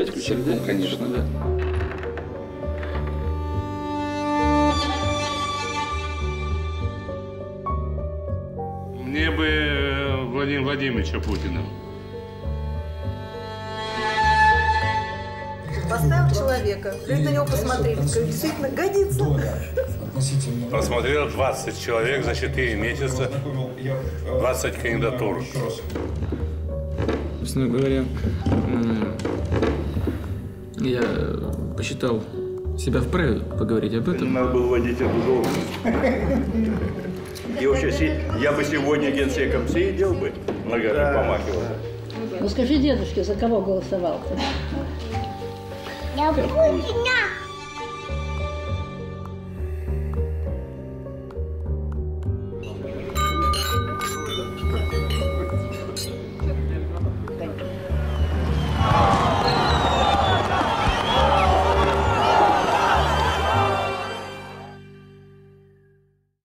опять включили, да? Конечно, да. Мне бы Владимира Владимировича Путина. Поставил человека, люди на него посмотрели, сказали, действительно годится. Посмотрел 20 человек за 4 месяца, 20 кандидатур. Собственно говоря, я посчитал себя вправе поговорить об этом. Надо было вводить эту должность. И вообще, я бы сегодня генсеком сидел бы, ногами помахивал. Ну скажи, дедушке, за кого голосовал-то? Я Путина.